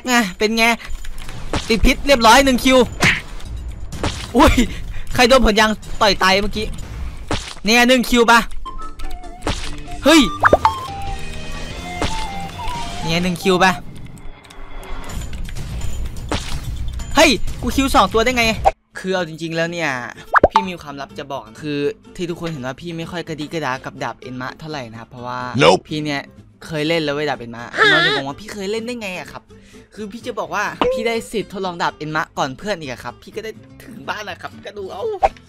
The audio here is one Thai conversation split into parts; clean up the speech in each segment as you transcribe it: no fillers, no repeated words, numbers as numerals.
ไงเป็นไงติดพิษเรียบร้อย1 คิวอุ้ยใครโดนผลยางต่อยตายเมื่อกี้เนี่ย1 คิวป่ะเฮ้ยเนี่ย1 คิวป่ะเฮ้ยกูคิว2 ตัวได้ไงคือเอาจริงๆแล้วเนี่ยพี่มีความลับจะบอกคือที่ทุกคนเห็นว่าพี่ไม่ค่อยกระดีกระดากับดาบเอ็นมะเท่าไหร่นะครับเพราะว่าพี่เนี่ยเคยเล่นแล้วเว้ยดาบเอ็นมะน้องจะบอกว่าพี่เคยเล่นได้ไงอะครับคือพี่จะบอกว่าพี่ได้สิทธิ์ทดลองดาบเอ็นมะก่อนเพื่อนอีกครับพี่ก็ได้ถึงบ้านนะครับก็ดูเอา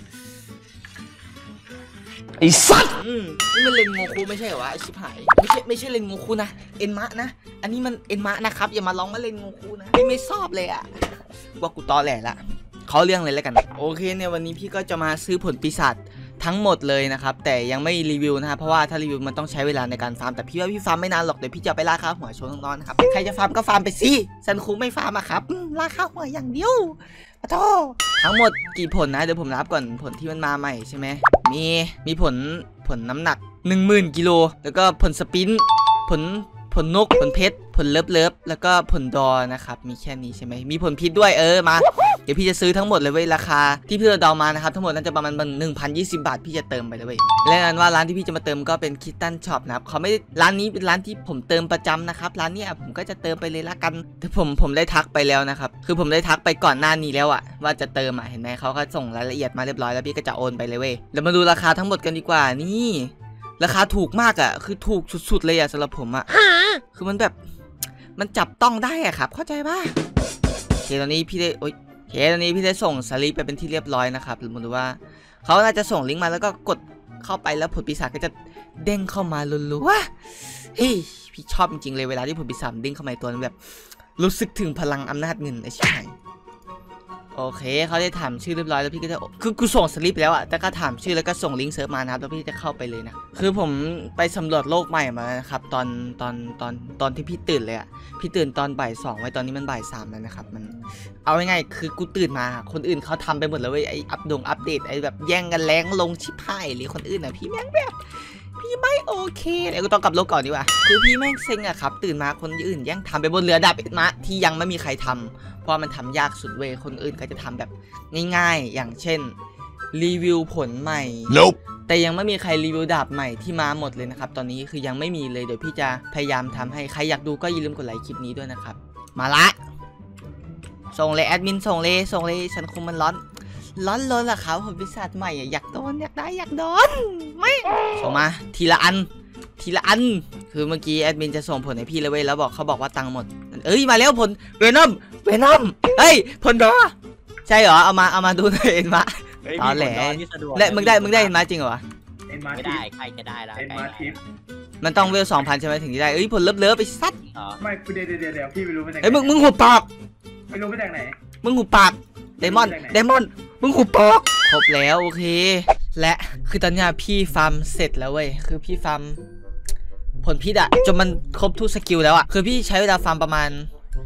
ไอ้สัตว์นี่มันเลนโงคูไม่ใช่เหรอวะไอชิบหายไม่ใช่เลนโงคูนะเอ็นมะนะอันนี้มันเอ็นมะนะครับอย่ามาร้องว่าเลนโงคูนะพี่ไม่ชอบเลยอะว่ากูตอแหลละเขาเรื่องเลยแล้วกันโอเคเนี่ยวันนี้พี่ก็จะมาซื้อผลปีศาจทั้งหมดเลยนะครับแต่ยังไม่รีวิวนะครับเพราะว่าถ้ารีวิวมันต้องใช้เวลาในการฟาร์มแต่พี่ว่าพี่ฟาร์มไม่นานหรอกเดี๋ยวพี่จะไปล่าข้าวหัวโชว์น้องๆนะครับใครจะฟาร์มก็ฟาร์มไปสิซันคูไม่ฟาร์มอะครับล่าข้าวหัวอย่างเดียวปะโธ่ทั้งหมดกี่ผลนะเดี๋ยวผมนับก่อนผลที่มันมาใหม่ใช่ไหมมีผลน้ำหนัก 10,000 กิโลแล้วก็ผลสปินผลนกผลเพชรผลเลิฟแล้วก็ผลดอนะครับมีแค่นี้ใช่ไหมมีผลพิษด้วยมาเดี๋ยวพี่จะซื้อทั้งหมดเลยเว้ยราคาที่พี่เดามานะครับทั้งหมดน่าจะประมาณ1,020 บาทพี่จะเติมไปเลยเว้ยและนั้นว่าร้านที่พี่จะมาเติมก็เป็นคิตตันช็อปนะครับเขาไม่ร้านนี้เป็นร้านที่ผมเติมประจำนะครับร้านนี้ผมก็จะเติมไปเลยละกันแต่ผมได้ทักไปแล้วนะครับคือผมได้ทักไปก่อนหน้านี้แล้วว่าจะเติมเห็นไหมเขาก็ส่งรายละเอียดมาเรียบร้อยแล้วพี่ก็จะโอนไปเลยเว้ยแล้วมาดูราคาทั้งหมดกันดีกว่านี่ราคาถูกมากคือถูกสุดๆเลยสำหรับผมคือมันแบบมันจับต้องได้ครับเข้าใจป่ะเคตอนนี้พี่ได้ตอนนี้พี่ได้ส่งสลิปไปเป็นที่เรียบร้อยนะครับหรือมาดูว่าเขาน่าจะส่งลิงก์มาแล้วก็กดเข้าไปแล้วผลปีศาจก็จะเด้งเข้ามาลุ้นๆเฮ้ยพี่ชอบจริงๆเลยเวลาที่ผลปีศาจเด้งเข้ามาตัวนั้นแบบรู้สึกถึงพลังอำนาจเงินไอ้ชิบหายโอเคเขาได้ถามชื่อเรียบร้อยแล้วพี่ก็จะคือกูส่งสลิปแล้วแต่ก็ถามชื่อแล้วก็ส่งลิงก์เซิร์ฟมานะครับแล้วพี่จะเข้าไปเลยนะคือผมไปสำรวจโลกใหม่มานะครับตอนที่พี่ตื่นเลยพี่ตื่นตอนบ่าย 2ไว้ตอนนี้มันบ่าย 3แล้วนะครับมันเอาง่ายๆคือกูตื่นมาคนอื่นเขาทำไปหมดแล้วเว้ยไออัปเดตไอแบบแย่งกันแรงลงชิบหายหรือคนอื่นพี่แม่งแบบพี่ไม่โอเคเดี๋ยวกูต้องกลับโลกก่อนดีกว่าคือพี่แม่งเซ็งครับตื่นมาคนอื่นแย่งทำไปบนเรือดาบเอ็นมะที่ยังไม่มีใครทำเพราะมันทำยากสุดเว้ยคนอื่นก็จะทำแบบง่ายๆอย่างเช่นรีวิวผลใหม่ nope. แต่ยังไม่มีใครรีวิวดาบใหม่ที่มาหมดเลยนะครับตอนนี้คือยังไม่มีเลยเดี๋ยวพี่จะพยายามทำให้ใครอยากดูก็อย่าลืมกดไลค์คลิปนี้ด้วยนะครับมาละส่งเลยแอดมินส่งเลยฉันคงมันร้อนล่ะครับผลปีศาจใหม่อยากโดนไม่ส่งมาทีละอันคือเมื่อกี้แอดมินจะส่งผลให้พี่เลยเว้ยแล้วเขาบอกว่าตังค์หมดมาแล้วผลเวนอมเฮ้ยผลดอใช่เหรอเอามาดูหน่อยเอ็นมะตอนแหลและมึงได้เอ็นมะจริงเหรอไม่ได้ใครจะได้แล้วมันต้องเวล 2,000 ใช่ไหมถึงจะได้ผลเลิฟไปซัดไม่เดี๋ยวพี่ไม่รู้มาจากไหนมึงหุบปากไม่รู้มาจากไหนมึงหุบปากเดมอนมึงหุบปากครบแล้วโอเคและคือตอนนี้พี่ฟาร์มเสร็จแล้วเว้ยคือพี่ฟาร์มผลพิษจนมันครบทุกสกิลแล้วคือพี่ใช้เวลาฟาร์มประมาณ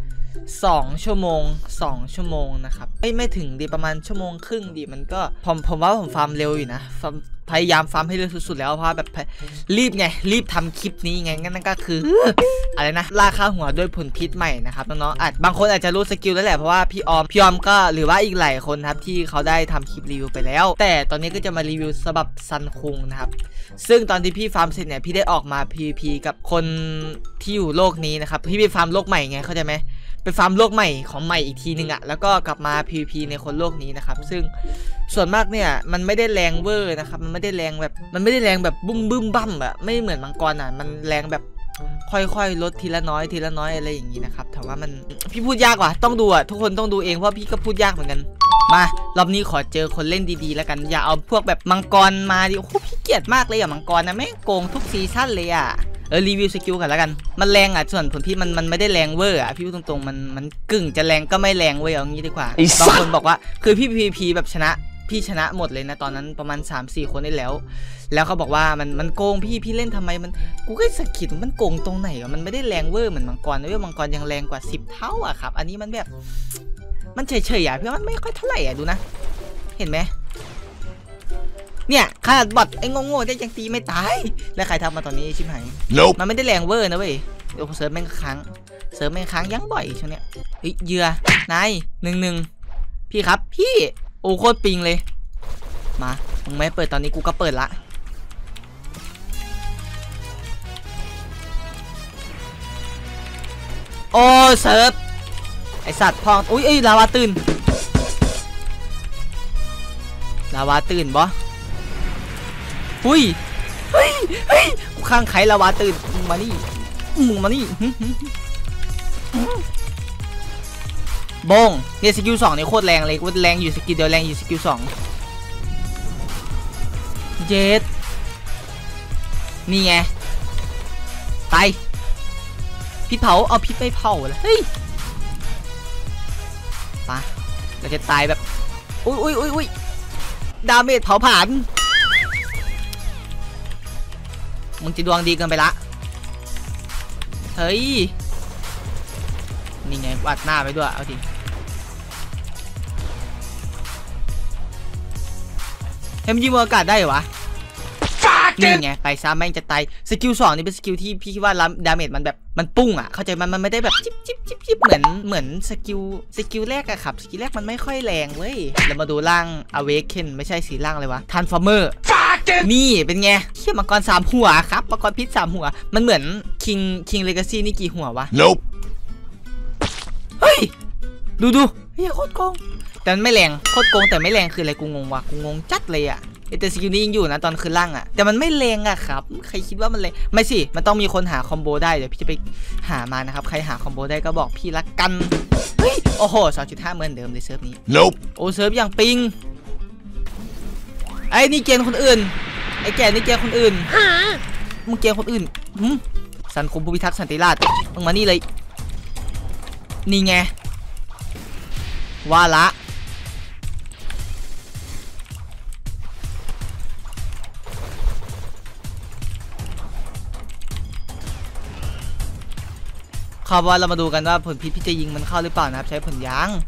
2 ชั่วโมงนะครับไม่ถึงดีประมาณ1.5 ชั่วโมงดีมันก็ผมว่าผมฟาร์มเร็วอยู่นะพยายามฟาร์มให้เร็วสุดๆแล้วเพราะแบบรีบทำคลิปนี้ไงงั้นก็คืออะไรนะล่าข้าวหัวด้วยผลพิษใหม่นะครับน้องๆบางคนอาจจะรู้สกิลแล้วแหละเพราะว่าพี่ออมก็หรือว่าอีกหลายคนครับที่เขาได้ทำคลิปรีวิวไปแล้วแต่ตอนนี้ก็จะมารีวิวสำหรับซันคุงนะครับซึ่งตอนที่พี่ฟาร์มเสร็จเนี่ยพี่ได้ออกมา PVP กับคนที่อยู่โลกนี้นะครับพี่ไปฟาร์มโลกใหม่ไงเข้าใจไหมไปฟาร์มโลกใหม่ของใหม่อีกทีนึงแล้วก็กลับมา PVP ในคนโลกนี้นะครับซึ่งส่วนมากเนี่ยมันไม่ได้แรงเวอร์นะครับมันไม่ได้แรงแบบบึ้มบั้มไม่เหมือนมังกรมันแรงแบบค่อยๆลดทีละน้อยอะไรอย่างนี้นะครับแต่ว่ามันพี่พูดยากว่ะต้องดูทุกคนต้องดูเองเพราะพี่ก็พูดยากเหมือนกันมารอบนี้ขอเจอคนเล่นดีๆแล้วกันอย่าเอาพวกแบบมังกรมาดิโอ้โหพี่เกลียดมากเลยมังกรนะแม่งโกงทุกซีซั่นเลยรีวิวสกิลกันแล้วกันมันแรงส่วนผลพิษมันไม่ได้แรงเวอร์พี่พูดตรงๆมันกึ่งจะแรงก็ไม่แรงเว้ยเอางี้ดีกว่าบางคนบอกว่าคือพี่ PVP แบบพี่ชนะหมดเลยนะตอนนั้นประมาณ 3-4 คนได้แล้วเขาบอกว่ามันโกงพี่เล่นทำไมมันกูก็สะกิดมันโกงตรงไหนมันไม่ได้แรงเวอร์เหมือนมังกรนะเว้ยมังกรยังแรงกว่า10 เท่าครับอันนี้มันแบบมันเฉยๆพี่มันไม่ค่อยเท่าไหร่ดูนะเห็นไหมเนี่ยขนาดบอทไอ้โง่ๆได้ยังตีไม่ตายแล้วใครทำมาตอนนี้ชิบหาย มันไม่ได้แรงเวอร์นะเว้ยเดี๋ยวเซิร์ฟแม่งค้างยังบ่อยช่วงเนี้ยเฮ้ยเหยื่อนาย1-1พี่ครับพี่โอ้โคตรปิงเลยมามึงไม่เปิดตอนนี้กูก็เปิดละโอ้เซิร์ฟไอสัตว์พองอุ้ยลาวาตื่นบ่อุ้ยเฮ้ยกูข้างไขลาวาตื่นมึงมานี่บงเนี่ยสกิล2เนี่ยโคตรแรงเลยกูแรงอยู่สกิลเดียวแรงอยู่สกิล2เจ็ดนี่ไงตายพิษเผาเอาพิษไม่เผาเลยเฮ้ยปะเราจะตายแบบอุ้ยดาเมจเผาผ่านมึงจะดวงดีเกินไปละเฮ้ยนี่ไงวัดหน้าไปด้วยเอาดิให้มันยิงบนอากาศได้เหรอวะนี่ไงไปซ้ำแม่งจะตายสกิล2นี่เป็นสกิลที่พี่คิดว่าดาเมจมันแบบมันปุ้งอ่ะเข้าใจมันไม่ได้แบบจิ๊บเหมือนสกิลแรกอะครับสกิลแรกมันไม่ค่อยแรงเว้ยเรามาดูร่าง Awaken ไม่ใช่สีร่างเลยวะ Transformer นี่เป็นไงเขี้ยมังกร3หัวครับมังกรพิษ3หัวมันเหมือน King Legacy นี่กี่หัววะ Nope เฮ้ยดูเฮ้ยโคตรโกงแต่มันไม่แรงโคตรโกงแต่ไม่แรงคืออะไรกูงงวะกูงงจัดเลยอะแต่สกิลนี้ยังอยู่นะตอนคืนล่างอะแต่มันไม่แรงอะครับใครคิดว่ามันแรงไม่สิมันต้องมีคนหาคอมโบได้เดี๋ยวพี่จะไปหามานะครับใครหาคอมโบได้ก็บอกพี่ละกันเฮ้ยโอ้โห 2.5 เหมือนเดิมเลยเซิร์ฟนี้ Nope โอ้เซิร์ฟอย่างปิงไอ้นี่เกณฑ์คนอื่นไอ้แกนี่เกณฑ์คนอื่นมึงเกณฑ์คนอื่นสันคมผู้พิทักษ์สันติราษฎร์มึงมานี่เลยนี่ไงว่าละครับว่าเรามาดูกันว่าผลพิษพี่จะยิงมันเข้าหรือเปล่านะครับใช้ผลยาง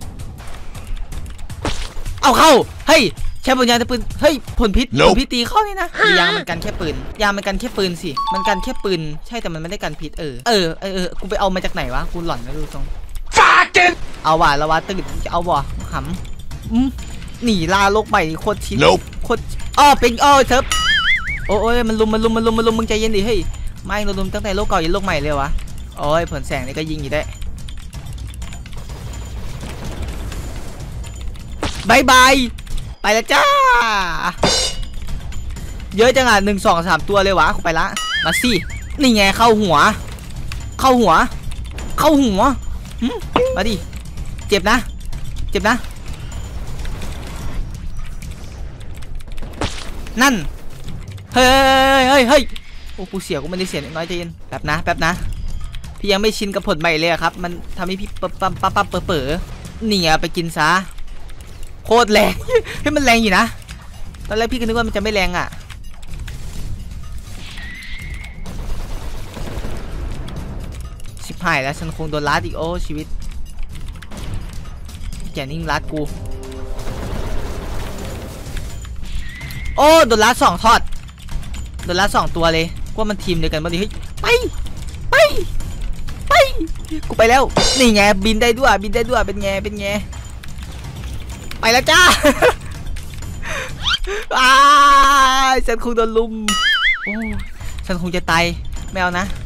เอาเข้าเฮ้ยใช้ผลยางแต่ปืนเฮ้ยผลพิษตีเข้านี่นะยางมันกันแค่ปืนยางมันกันแค่ปืนสิมันกันแค่ปืนใช่แต่มันไม่ได้กันพิษกูไปเอามาจากไหนวะกูหล่อนไม่รู้ตรงเอาว่ะละวะตื่นจะเอาบ่ขำหนีล่าโลกใหม่โคตรชินโคตรเป็นเซิร์ฟโอ้ยมันลุมมึงใจเย็นดิเฮ้ยไม่เราลุมตั้งแต่โลกเก่ายันโลกใหม่เลยวะโอ้ยผลแสงนี่ก็ยิงอยู่ได้บายไปแล้วจ้าเยอะจังอ่ะ1 2 3ตัวเลยวะไปละมาสินี่ไงเข้าหัวมาดิเจ็บนะนั่นเฮ้ยโอ้กูเสียกูไม่ได้เสียน้อยใจเย็นแป๊บนะพี่ยังไม่ชินกับผลใหม่เลยครับมันทำให้พี่ปั๊บเป๋อนี่ไงไปกินซะโคตรแรงให้มันแรงอยู่นะตอนแรกพี่ก็นึกว่ามันจะไม่แรงอ่ะชิบหายแล้วฉันคงโดนลัดอีกโอ้ชีวิตแกนิ่งลัดกูโอ้โดนลัด2ทอดโดนลัด2ตัวเลยว่ามันทีมเดียวกันมาดิเฮ้ยไปกูไปแล้วนี่ไงบินได้ด้วยเป็นไงไปแล้วจ้าฉันคงโดนลุมโอ้ฉันคงจะตายไม่เอานะ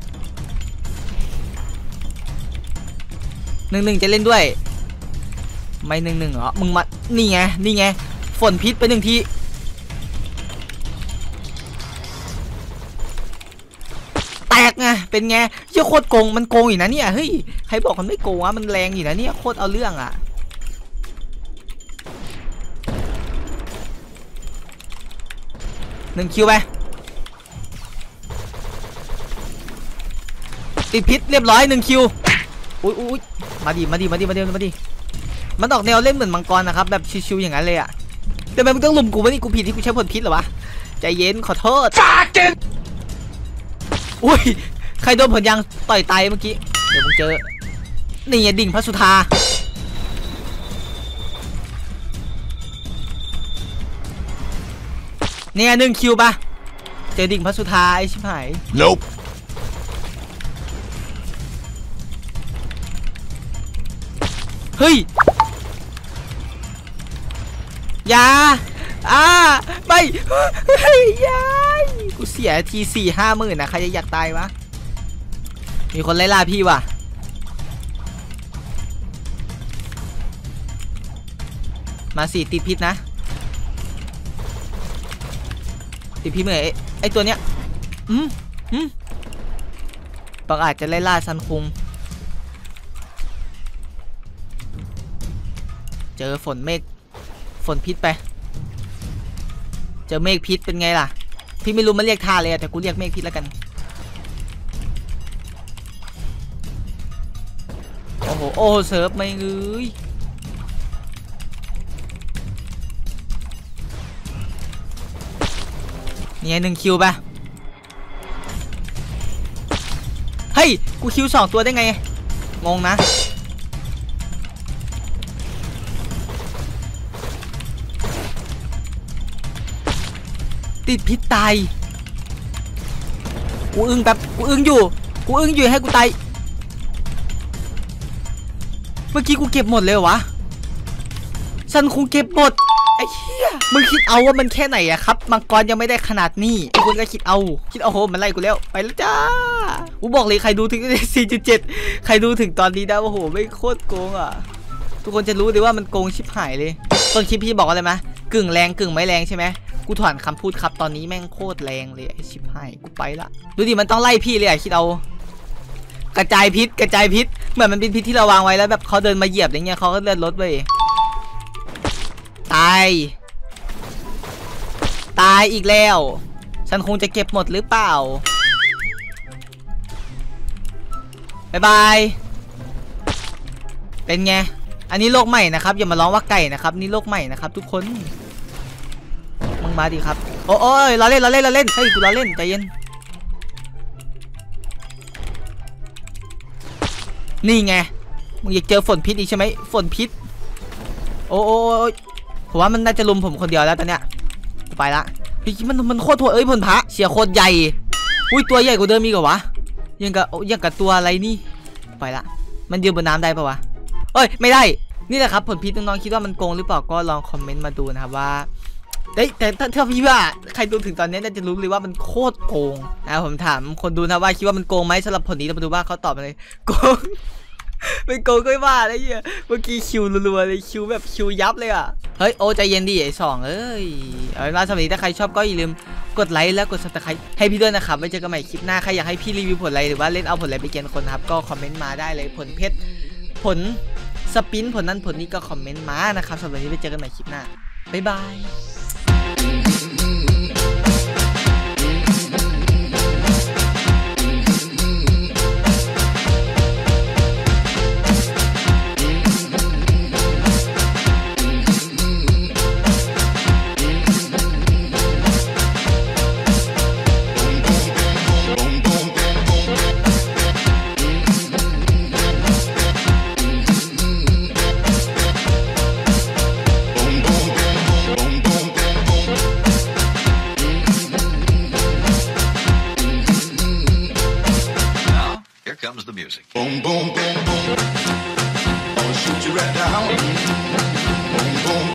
1-1จะเล่นด้วยไม่1-1เหรอมึงมานี่ไงฝนพิษไป1 ทีแตกไงเป็นไงเหี้ยโคตรโกงมันโกงอยู่นะเนี่ยเฮ้ยใครบอกมันไม่โกงวะมันแรงอยู่นะเนี่ยโคตรเอาเรื่องอ่ะ1 คิวไปติดพิษเรียบร้อย1 คิวอุ้ยมาดิมันออกแนวเล่นเหมือนมังกรนะครับแบบชิวๆอย่างนั้นเลยอ่ะแต่ทำไมมึงต้องลุมกูวะนี่กูผิดที่กูใช้ผลพิษเหรอวะใจเย็นขอโทษอุ้ยใครโดนผลยางต่อยตายเมื่อกี้เดี๋ยวมึงเจอนี่ไงดิ่งพระสุธาเนี่ย1 คิวป่ะเจอดิ่งพระสุธาไอชิบหาย Nope เฮ้ยยาไม่เฮ้ยยายกูเสียที4-5 หมื่นนะใครจะอยากตายวะมีคนไล่ล่าพี่ว่ะมาสิติดพิษนะติดพิษเหมือนไอตัวเนี้ยบางอาจจะไล่ล่าซันคุงเจอฝนเมฆฝนพิษไปเจอเมฆพิษเป็นไงล่ะพี่ไม่รู้มันเรียกท่าเลยแต่กูเรียกเมฆพิษแล้วกันโอ้โหโอ้เซิร์ฟไม่เอ้ยนี่1 คิวป่ะเฮ้ยกูคิว2 ตัวได้ไงงงนะติดพิษตายกูอึ้งแบบกูอึ้งอยู่ให้กูตายเมื่อกี้กูเก็บหมดเลยวะฉันคงเก็บหมดไอ้เหี้ยมึงคิดเอาว่ามันแค่ไหนอะครับมังกรยังไม่ได้ขนาดนี้ทุกคนก็คิดเอาโหมันไล่กูแล้วไปแล้วจ้ากูบอกเลยใครดูถึง 4.7 ใครดูถึงตอนนี้นะโอ้โหไม่โคตรโกงอะทุกคนจะรู้เลยว่ามันโกงชิบหายเลยต้นคลิปพี่บอกอะไรมะกึ่งแรงกึ่งไม่แรงใช่ไหมกูถอนคำพูดครับตอนนี้แม่งโคตรแรงเลยไอ้ชิบหายกูไปละดูดิมันต้องไล่พี่เลยอะคิดเอากระจายพิษเหมือนมันเป็นพิษที่เราวางไว้แล้วแบบเขาเดินมาเหยียบอย่างเงี้ยเขาก็เลื่อนรถไปตายอีกแล้วฉันคงจะเก็บหมดหรือเปล่าบ๊ายบายเป็นไงอันนี้โลกใหม่นะครับอย่ามาร้องว่าไก่นะครับนี่โลกใหม่นะครับทุกคนมึงมาดิครับโอ้ยเราเล่นเฮ้ยกูเราเล่นใจเย็นนี่ไงมึงอยากเจอฝนพิษอีกใช่ไหมฝนพิษโอ้ผมว่ามันน่าจะลุมผมคนเดียวแล้วตอนเนี้ยกูไปละพี่มันโคตรถั่วผลพระเสียโคตรใหญ่อุ้ยตัวใหญ่กว่าเดิมมีกว่ายังกับตัวอะไรนี่ไปละมันยืนบนน้ำได้ปะวะเอ้ยไม่ได้นี่แหละครับผลพิษน้องๆคิดว่ามันโกงหรือเปล่าก็ลองคอมเมนต์มาดูนะครับว่าแต่ถ้าพี่ว่าใครดูถึงตอนนี้น่าจะรู้เลยว่ามันโคตรโกงนะผมถามคนดูนะว่าคิดว่ามันโกงไหมสำหรับผลนี้เรามาดูว่าเขาตอบมาเลยโกงไม่โกงก็ไม่ว่าอะไรเงี้ยเมื่อกี้คิวรัวๆเลยคิวแบบคิวยับเลยอ่ะเฮ้ยโอ้ใจเย็นดิไอ้2เอ้ยเอาเป็นว่าสำหรับนี้ถ้าใครชอบก็อย่าลืมกดไลค์และกดซับสไครต์ให้พี่ด้วยนะครับไว้เจอกันใหม่คลิปหน้าใครอยากให้พี่รีวิวผลอะไรหรือว่าเล่นเอาผลอะไรไปเกณฑ์คนนะครับก็คอมเมนต์มาได้เลยผลเพชรผลสปินผลนั้นผลนี้ก็คอมเมนต์มานะครับสำหรับวันนี้ไปเจอกันใหม่คลิปหน้าบ๊ายบาย